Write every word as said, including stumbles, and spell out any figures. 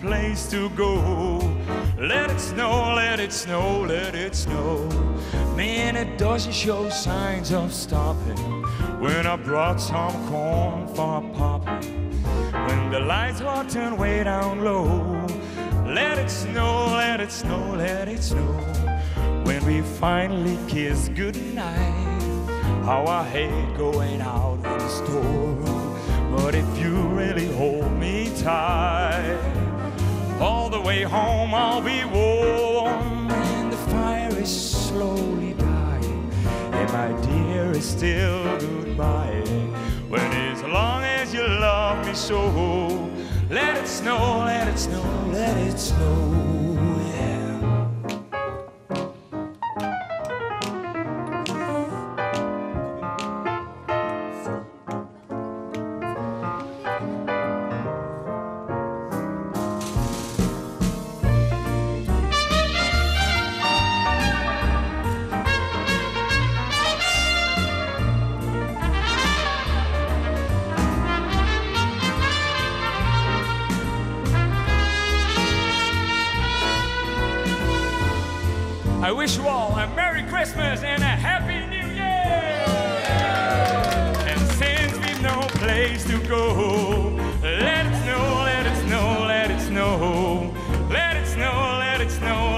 place to go. Let it snow, let it snow, let it snow. Man, it doesn't show signs of stopping. When I brought some corn for popping, when the lights were turned way down low. Let it snow, let it snow, let it snow. When we finally kiss goodnight, how I hate going out in the store. But if you really hold me tight, all the way home I'll be warm. And the fire is slowly dying, and my dear is still goodbye. When as long as you love me so, let it snow, let it snow, let it snow, yeah. I wish you all a Merry Christmas and a Happy New Year! And since we've no place to go, let it snow, let it snow, let it snow, let it snow, let it snow.